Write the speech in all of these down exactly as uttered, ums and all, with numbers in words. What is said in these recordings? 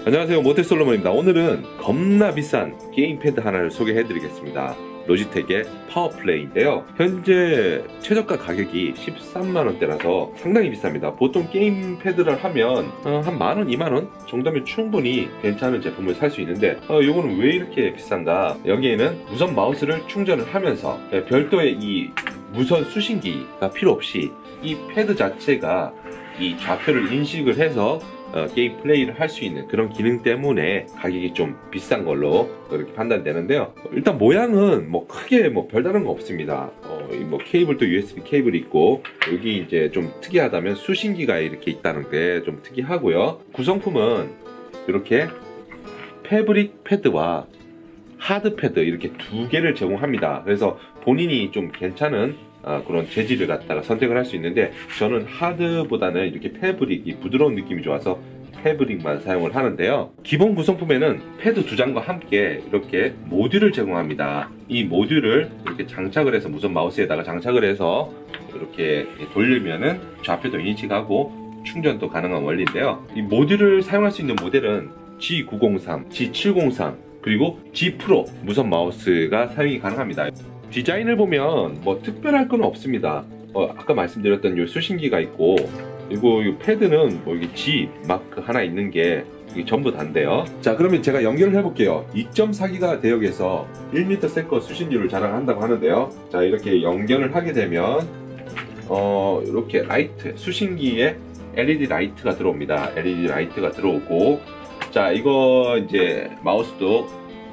안녕하세요, 모태솔로몬입니다. 오늘은 겁나 비싼 게임패드 하나를 소개해 드리겠습니다. 로지텍의 파워플레이인데요, 현재 최저가 가격이 십삼만 원대라서 상당히 비쌉니다. 보통 게임패드를 하면 어, 한 만원, 이만원 정도면 충분히 괜찮은 제품을 살 수 있는데 어, 이거는 왜 이렇게 비싼가? 여기에는 무선 마우스를 충전을 하면서 별도의 이 무선 수신기가 필요 없이 이 패드 자체가 이 좌표를 인식을 해서 어, 게임 플레이를 할 수 있는 그런 기능 때문에 가격이 좀 비싼 걸로 그렇게 판단되는데요. 일단 모양은 뭐 크게 뭐 별다른 거 없습니다. 어, 뭐 케이블도 유에스비 케이블이 있고, 여기 이제 좀 특이하다면 수신기가 이렇게 있다는 게 좀 특이하고요. 구성품은 이렇게 패브릭 패드와 하드 패드 이렇게 두 개를 제공합니다. 그래서 본인이 좀 괜찮은 아, 그런 재질을 갖다가 선택을 할 수 있는데, 저는 하드보다는 이렇게 패브릭이 부드러운 느낌이 좋아서 패브릭만 사용을 하는데요. 기본 구성품에는 패드 두 장과 함께 이렇게 모듈을 제공합니다. 이 모듈을 이렇게 장착을 해서 무선 마우스에다가 장착을 해서 이렇게 돌리면은 좌표도 인식하고 충전도 가능한 원리인데요. 이 모듈을 사용할 수 있는 모델은 지 구공삼, 지 칠공삼, 그리고 G 프로 무선 마우스가 사용이 가능합니다. 디자인을 보면 뭐 특별할 건 없습니다. 어, 아까 말씀드렸던 이 수신기가 있고, 그리고 이 패드는 뭐 이게 G 마크 하나 있는 게 이게 전부 다인데요. 자, 그러면 제가 연결을 해볼게요. 이 점 사 기가 대역에서 일 미터 세컨 수신율을 자랑한다고 하는데요. 자, 이렇게 연결을 하게 되면 어, 이렇게 라이트, 수신기에 엘이디 라이트가 들어옵니다. 엘이디 라이트가 들어오고, 자, 이거 이제 마우스도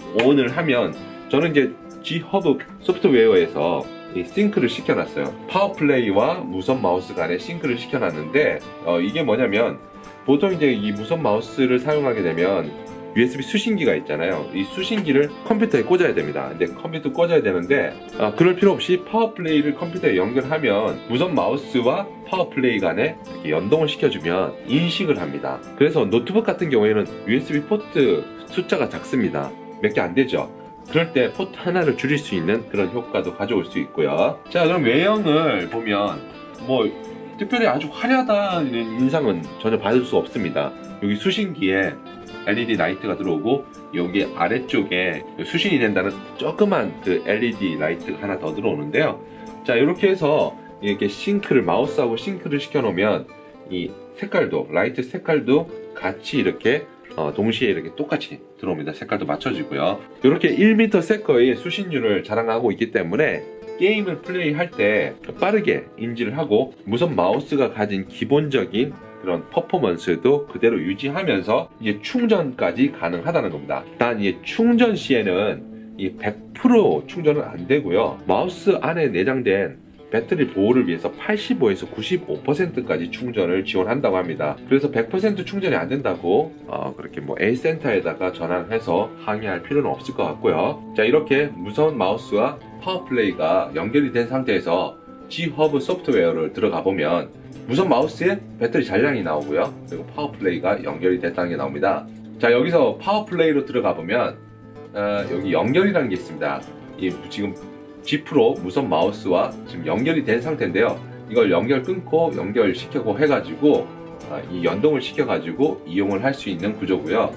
온을 하면, 저는 이제 G허브 소프트웨어에서 이 싱크를 시켜놨어요. 파워플레이와 무선 마우스 간에 싱크를 시켜놨는데, 어, 이게 뭐냐면, 보통 이제 이 무선 마우스를 사용하게 되면 유에스비 수신기가 있잖아요. 이 수신기를 컴퓨터에 꽂아야 됩니다. 근데 컴퓨터 꽂아야 되는데 아, 그럴 필요 없이 파워플레이를 컴퓨터에 연결하면 무선 마우스와 파워플레이 간에 이렇게 연동을 시켜주면 인식을 합니다. 그래서 노트북 같은 경우에는 유에스비 포트 숫자가 작습니다. 몇 개 안 되죠. 그럴 때 포트 하나를 줄일 수 있는 그런 효과도 가져올 수 있고요. 자, 그럼 외형을 보면 뭐 특별히 아주 화려하다는 인상은 전혀 받을 수 없습니다. 여기 수신기에 엘이디 라이트가 들어오고, 여기 아래쪽에 수신이 된다는 조그만 그 엘이디 라이트가 하나 더 들어오는데요. 자, 이렇게 해서 이렇게 싱크를, 마우스하고 싱크를 시켜 놓으면 이 색깔도, 라이트 색깔도 같이 이렇게 어, 동시에 이렇게 똑같이 들어옵니다. 색깔도 맞춰지고요. 이렇게 일 미터 세컨의 수신율을 자랑하고 있기 때문에 게임을 플레이할 때 빠르게 인지를 하고, 무선 마우스가 가진 기본적인 그런 퍼포먼스도 그대로 유지하면서 이제 충전까지 가능하다는 겁니다. 단 이 충전 시에는 이 백 퍼센트 충전은 안 되고요. 마우스 안에 내장된 배터리 보호를 위해서 팔십오에서 구십오 퍼센트까지 충전을 지원한다고 합니다. 그래서 백 퍼센트 충전이 안 된다고 어, 그렇게 뭐 A센터에다가 전화해서 항의할 필요는 없을 것 같고요. 자, 이렇게 무선 마우스와 파워플레이가 연결이 된 상태에서 G허브 소프트웨어를 들어가 보면 무선 마우스에 배터리 잔량이 나오고요. 그리고 파워플레이가 연결이 됐다는 게 나옵니다. 자, 여기서 파워플레이로 들어가 보면 어, 여기 연결이라는 게 있습니다. 이 지금 G 프로 무선 마우스와 지금 연결이 된 상태인데요. 이걸 연결 끊고 연결시키고 해가지고 어, 이 연동을 시켜가지고 이용을 할 수 있는 구조고요.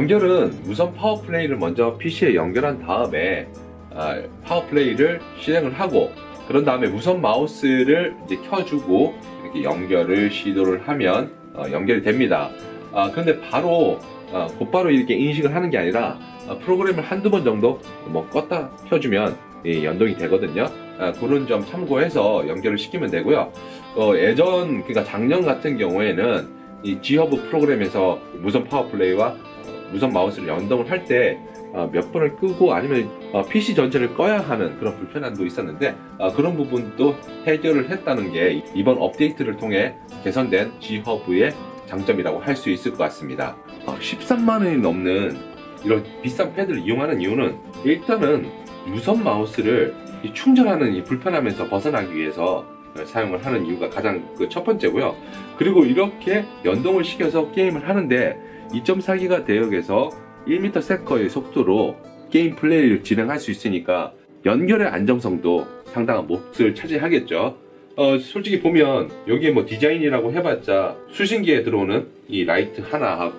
연결은 무선 파워플레이를 먼저 피시에 연결한 다음에 어, 파워플레이를 실행을 하고, 그런 다음에 무선 마우스를 이제 켜주고 이렇게 연결을 시도를 하면 어, 연결이 됩니다. 아, 그런데 바로 어, 곧바로 이렇게 인식을 하는 게 아니라 어, 프로그램을 한두 번 정도 뭐 껐다 켜주면 예, 연동이 되거든요. 아, 그런 점 참고해서 연결을 시키면 되고요. 어, 예전, 그러니까 작년 같은 경우에는 이 G허브 프로그램에서 무선 파워플레이와 어, 무선 마우스를 연동을 할 때 어, 몇 번을 끄고 아니면 어, 피시 전체를 꺼야 하는 그런 불편함도 있었는데 어, 그런 부분도 해결을 했다는 게 이번 업데이트를 통해 개선된 G허브의 장점이라고 할 수 있을 것 같습니다. 어, 십삼만 원이 넘는 이런 비싼 패드를 이용하는 이유는, 일단은 무선 마우스를 이 충전하는 이 불편함에서 벗어나기 위해서 사용을 하는 이유가 가장 그 첫 번째고요. 그리고 이렇게 연동을 시켜서 게임을 하는데 이 점 사 기가 대역에서 일 미터 세컨의 속도로 게임 플레이를 진행할 수 있으니까 연결의 안정성도 상당한 몫을 차지하겠죠. 어, 솔직히 보면 여기에 뭐 디자인이라고 해봤자 수신기에 들어오는 이 라이트 하나하고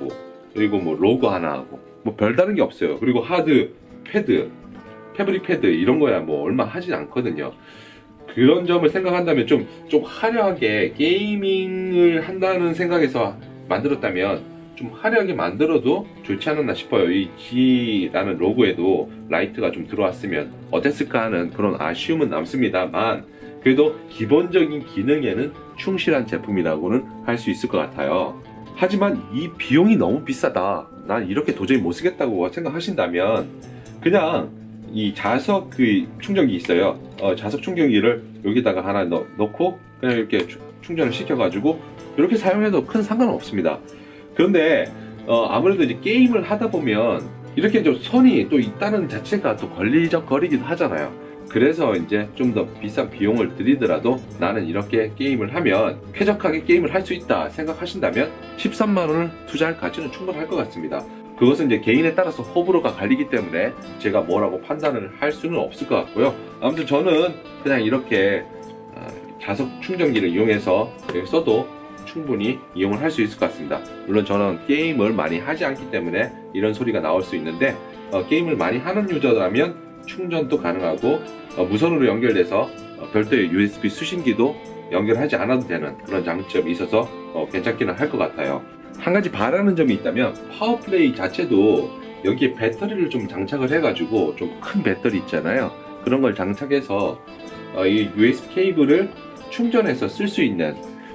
그리고 뭐 로고 하나 하고 뭐 별다른 게 없어요. 그리고 하드, 패드, 패브릭 패드 이런 거야 뭐 얼마 하진 않거든요. 그런 점을 생각한다면 좀, 좀 화려하게 게이밍을 한다는 생각에서 만들었다면 좀 화려하게 만들어도 좋지 않았나 싶어요. 이 G라는 로고에도 라이트가 좀 들어왔으면 어땠을까 하는 그런 아쉬움은 남습니다만 그래도 기본적인 기능에는 충실한 제품이라고는 할 수 있을 것 같아요. 하지만 이 비용이 너무 비싸다, 난 이렇게 도저히 못 쓰겠다고 생각하신다면 그냥 이 자석 그 충전기 있어요. 어, 자석 충전기를 여기다가 하나 넣, 넣고 그냥 이렇게 충전을 시켜가지고 이렇게 사용해도 큰 상관은 없습니다. 그런데 어, 아무래도 이제 게임을 하다 보면 이렇게 좀 선이 또 있다는 자체가 또 걸리적거리기도 하잖아요. 그래서 이제 좀 더 비싼 비용을 들이더라도 나는 이렇게 게임을 하면 쾌적하게 게임을 할 수 있다 생각하신다면 십삼만 원을 투자할 가치는 충분할 것 같습니다. 그것은 이제 개인에 따라서 호불호가 갈리기 때문에 제가 뭐라고 판단을 할 수는 없을 것 같고요. 아무튼 저는 그냥 이렇게 자석 충전기를 이용해서 써도 충분히 이용을 할 수 있을 것 같습니다. 물론 저는 게임을 많이 하지 않기 때문에 이런 소리가 나올 수 있는데 어, 게임을 많이 하는 유저라면 충전도 가능하고 어, 무선으로 연결돼서 어, 별도의 유에스비 수신기도 연결하지 않아도 되는 그런 장점이 있어서 어, 괜찮기는 할 것 같아요. 한 가지 바라는 점이 있다면 파워플레이 자체도 여기에 배터리를 좀 장착을 해가지고 좀 큰 배터리 있잖아요. 그런 걸 장착해서 어, 이 유에스비 케이블을 충전해서 쓸 수 있는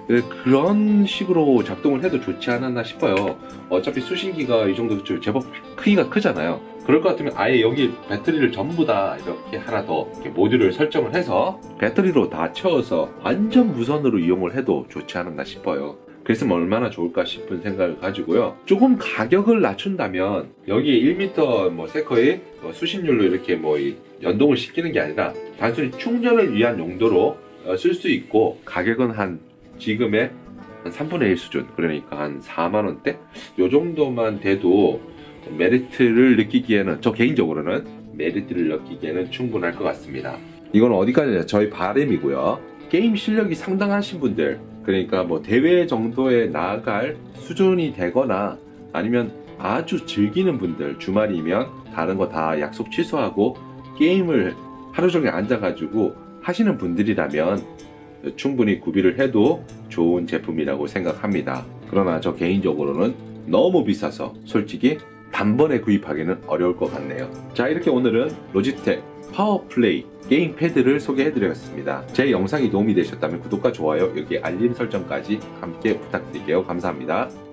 그런 식으로 작동을 해도 좋지 않았나 싶어요. 어차피 수신기가 이 정도 제법 크기가 크잖아요. 그럴 것 같으면 아예 여기 배터리를 전부 다 이렇게 하나 더 이렇게 모듈을 설정을 해서 배터리로 다 채워서 완전 무선으로 이용을 해도 좋지 않았나 싶어요. 그랬으면 얼마나 좋을까 싶은 생각을 가지고요. 조금 가격을 낮춘다면 여기에 일 미터 뭐 세커에 뭐 수신율로 이렇게 뭐 연동을 시키는 게 아니라 단순히 충전을 위한 용도로 쓸 수 있고 가격은 한 지금의 한 삼분의 일 수준, 그러니까 한 사만 원대? 요 정도만 돼도 메리트를 느끼기에는, 저 개인적으로는 메리트를 느끼기에는 충분할 것 같습니다. 이건 어디까지나 저희 바람이고요. 게임 실력이 상당하신 분들, 그러니까 뭐 대회 정도에 나아갈 수준이 되거나 아니면 아주 즐기는 분들, 주말이면 다른 거 다 약속 취소하고 게임을 하루 종일 앉아가지고 하시는 분들이라면 충분히 구비를 해도 좋은 제품이라고 생각합니다. 그러나 저 개인적으로는 너무 비싸서 솔직히 단번에 구입하기는 어려울 것 같네요. 자, 이렇게 오늘은 로지텍 파워플레이 게임 패드를 소개해 드렸습니다. 제 영상이 도움이 되셨다면 구독과 좋아요, 여기 알림 설정까지 함께 부탁드릴게요. 감사합니다.